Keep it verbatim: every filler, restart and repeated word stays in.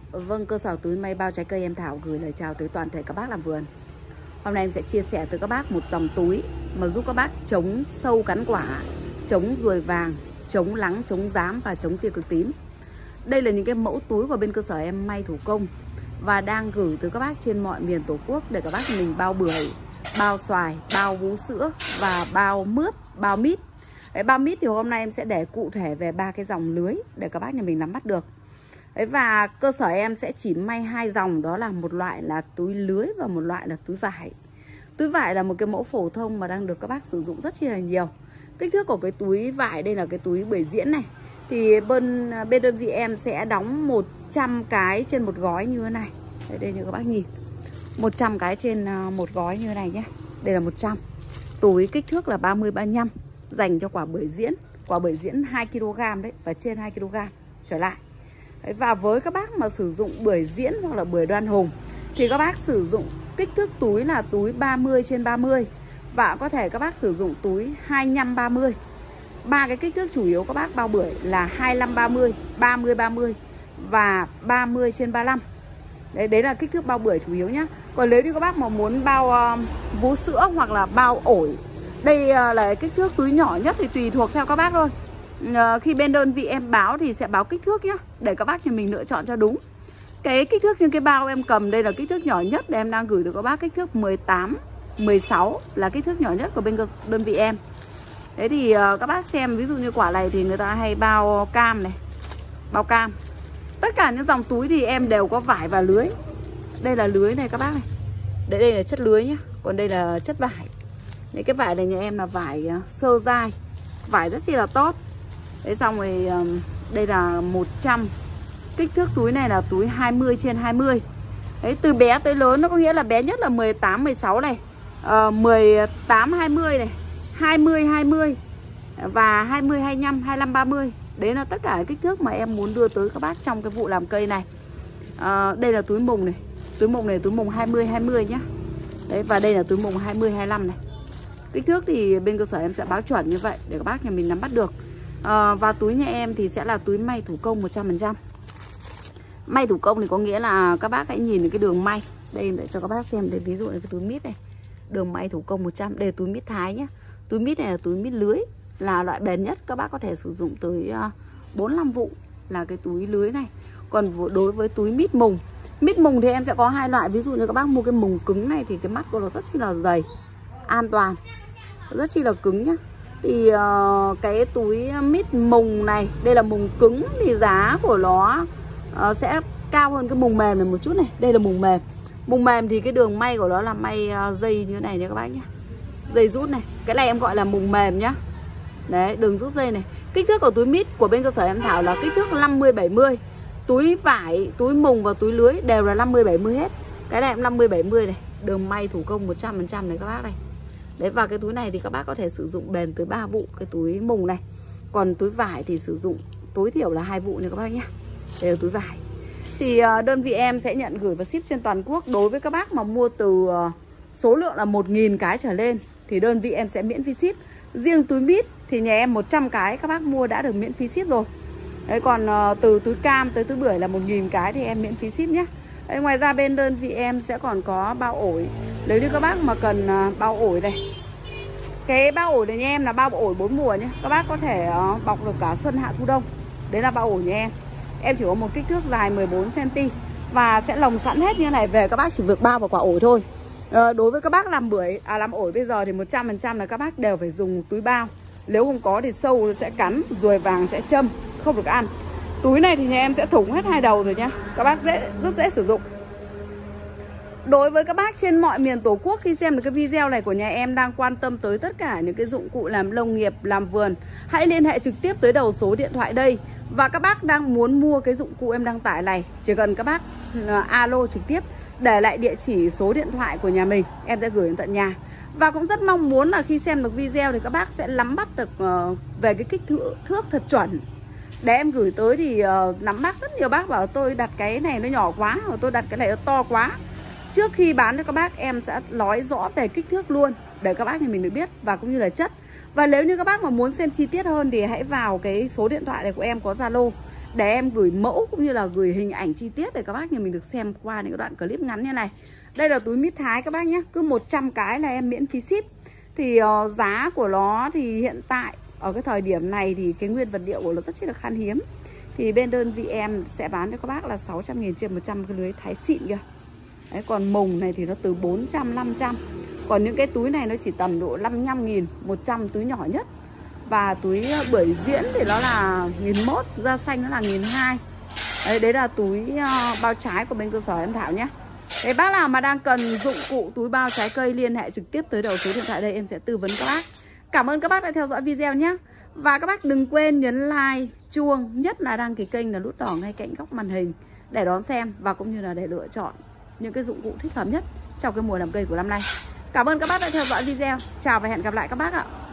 Vâng, cơ sở túi may bao trái cây em Thảo gửi lời chào tới toàn thể các bác làm vườn. Hôm nay em sẽ chia sẻ tới các bác một dòng túi mà giúp các bác chống sâu cắn quả, chống ruồi vàng, chống lắng, chống rám và chống tia cực tím. Đây là những cái mẫu túi của bên cơ sở em may thủ công và đang gửi tới các bác trên mọi miền Tổ quốc để các bác mình bao bưởi, bao xoài, bao vú sữa và bao mướp, bao mít. Đấy, bao mít thì hôm nay em sẽ để cụ thể về ba cái dòng lưới để các bác nhà mình nắm bắt được. Đấy, và cơ sở em sẽ chỉ may hai dòng, đó là một loại là túi lưới và một loại là túi vải. Túi vải là một cái mẫu phổ thông mà đang được các bác sử dụng rất chi là nhiều. Kích thước của cái túi vải đây là cái túi bưởi diễn này. Thì bên, bên đơn vị em sẽ đóng một trăm cái trên một gói như thế này. Đây, đây như các bác nhìn, một trăm cái trên một gói như thế này nhé. Đây là một trăm. Túi kích thước là ba mươi ba mươi lăm, dành cho quả bưởi diễn. Quả bưởi diễn hai ki lô gam đấy, và trên hai ki lô gam trở lại. Đấy, và với các bác mà sử dụng bưởi diễn hoặc là bưởi đoan hùng thì các bác sử dụng kích thước túi là túi ba mươi trên ba mươi. Và có thể các bác sử dụng túi hai mươi lăm ba mươi. Ba cái kích thước chủ yếu các bác bao bưởi là hai mươi lăm ba mươi, ba mươi ba mươi và ba mươi trên ba mươi lăm. Đấy, đấy là kích thước bao bưởi chủ yếu nhá. Còn nếu như các bác mà muốn bao uh, vú sữa hoặc là bao ổi, đây uh, là kích thước túi nhỏ nhất thì tùy thuộc theo các bác thôi. uh, Khi bên đơn vị em báo thì sẽ báo kích thước nhá, để các bác nhà mình lựa chọn cho đúng. Cái kích thước trên cái bao em cầm đây là kích thước nhỏ nhất để em đang gửi tới các bác, kích thước mười tám, mười sáu là kích thước nhỏ nhất của bên đơn vị em. Thế thì uh, các bác xem, ví dụ như quả này thì người ta hay bao cam này, bao cam. Tất cả những dòng túi thì em đều có vải và lưới. Đây là lưới này các bác này. Đây, đây là chất lưới nhá. Còn đây là chất vải. Đấy, cái vải này nhà em là vải uh, sơ dai, vải rất chi là tốt. Đấy, xong rồi uh, đây là một trăm. Kích thước túi này là túi hai mươi trên hai mươi. Đấy, từ bé tới lớn, nó có nghĩa là bé nhất là mười tám, mười sáu này, uh, mười tám, hai mươi này, hai mươi, hai mươi và hai mươi, hai mươi lăm, hai mươi lăm, ba mươi. Đấy là tất cả kích thước mà em muốn đưa tới các bác trong cái vụ làm cây này. à, Đây là túi mùng này. Túi mùng này túi mùng hai mươi, hai mươi nhá. Đấy, và đây là túi mùng hai mươi, hai mươi lăm này. Kích thước thì bên cơ sở em sẽ báo chuẩn như vậy để các bác nhà mình nắm bắt được. à, Và túi nhà em thì sẽ là túi may thủ công một trăm phần trăm. May thủ công thì có nghĩa là các bác hãy nhìn cái đường may. Đây để cho các bác xem, đây ví dụ là cái túi mít này, đường may thủ công một trăm. Đây là túi mít Thái nhá. Túi mít này là túi mít lưới, là loại bền nhất, các bác có thể sử dụng tới bốn năm vụ là cái túi lưới này. Còn đối với túi mít mùng, mít mùng thì em sẽ có hai loại. Ví dụ như các bác mua cái mùng cứng này thì cái mắt của nó rất chi là dày, an toàn, rất chi là cứng nhá. Thì uh, cái túi mít mùng này, đây là mùng cứng thì giá của nó uh, sẽ cao hơn cái mùng mềm này một chút này. Đây là mùng mềm. Mùng mềm thì cái đường may của nó là may uh, dây như thế này nha các bác nhé, dây rút này. Cái này em gọi là mùng mềm nhá. Đấy, đường rút dây này. Kích thước của túi mít của bên cơ sở em Thảo là kích thước năm mươi, bảy mươi. Túi vải, túi mùng và túi lưới đều là năm mươi, bảy mươi hết. Cái này em năm mươi, bảy mươi này. Đường may thủ công một trăm phần trăm này các bác này. Đấy, và cái túi này thì các bác có thể sử dụng bền tới ba vụ, cái túi mùng này. Còn túi vải thì sử dụng tối thiểu là hai vụ này các bác nhé. Đây là túi vải. Thì uh, đơn vị em sẽ nhận gửi và ship trên toàn quốc. Đối với các bác mà mua từ uh, số lượng là một nghìn cái trở lên thì đơn vị em sẽ miễn phí ship. Riêng túi mít thì nhà em một trăm cái các bác mua đã được miễn phí ship rồi. Đấy, còn uh, từ túi cam tới túi bưởi là một nghìn cái thì em miễn phí ship nhé. Đấy, ngoài ra bên đơn vị em sẽ còn có bao ổi. Nếu như các bác mà cần uh, bao ổi này, cái bao ổi này nhà em là bao ổi bốn mùa nhé. Các bác có thể uh, bọc được cả xuân hạ thu đông. Đấy là bao ổi nhà em. Em chỉ có một kích thước dài mười bốn xăng ti mét và sẽ lồng sẵn hết như này về, các bác chỉ việc bao vào quả ổi thôi. À, đối với các bác làm bưởi, à làm ổi bây giờ thì một trăm phần trăm là các bác đều phải dùng túi bao. Nếu không có thì sâu sẽ cắn, ruồi vàng sẽ châm, không được ăn. Túi này thì nhà em sẽ thủng hết hai đầu rồi nhá. Các bác dễ, rất dễ sử dụng. Đối với các bác trên mọi miền Tổ quốc khi xem được cái video này của nhà em đang quan tâm tới tất cả những cái dụng cụ làm nông nghiệp, làm vườn, hãy liên hệ trực tiếp tới đầu số điện thoại đây. Và các bác đang muốn mua cái dụng cụ em đăng tải này, chỉ cần các bác uh, alo trực tiếp, để lại địa chỉ, số điện thoại của nhà mình, em sẽ gửi đến tận nhà. Và cũng rất mong muốn là khi xem được video thì các bác sẽ nắm bắt được uh, về cái kích thước, thước thật chuẩn. Để em gửi tới thì uh, nắm bắt rất nhiều bác bảo tôi đặt cái này nó nhỏ quá, hoặc tôi đặt cái này nó to quá. Trước khi bán cho các bác em sẽ nói rõ về kích thước luôn để các bác nhà mình được biết, và cũng như là chất. Và nếu như các bác mà muốn xem chi tiết hơn thì hãy vào cái số điện thoại này của em có Zalo để em gửi mẫu cũng như là gửi hình ảnh chi tiết để các bác nhà mình được xem qua những cái đoạn clip ngắn như này. Đây là túi mít Thái các bác nhé, cứ một trăm cái là em miễn phí ship. Thì uh, giá của nó thì hiện tại ở cái thời điểm này thì cái nguyên vật liệu của nó rất là khan hiếm. Thì bên đơn vị em sẽ bán cho các bác là sáu trăm nghìn trên một trăm cái lưới Thái xịn kìa. Đấy, còn mùng này thì nó từ bốn trăm, năm trăm. Còn những cái túi này nó chỉ tầm độ năm mươi lăm nghìn, một trăm túi nhỏ nhất. Và túi bưởi diễn thì nó là nghìn mốt, da xanh nó là nghìn hai. Đấy, đấy là túi uh, bao trái của bên cơ sở em Thảo nhé. Đấy, bác nào mà đang cần dụng cụ túi bao trái cây liên hệ trực tiếp tới đầu số điện thoại đây, em sẽ tư vấn các bác. Cảm ơn các bác đã theo dõi video nhé. Và các bác đừng quên nhấn like, chuông, nhất là đăng ký kênh là nút đỏ ngay cạnh góc màn hình để đón xem và cũng như là để lựa chọn những cái dụng cụ thích hợp nhất trong cái mùa làm cây của năm nay. Cảm ơn các bác đã theo dõi video. Chào và hẹn gặp lại các bác ạ.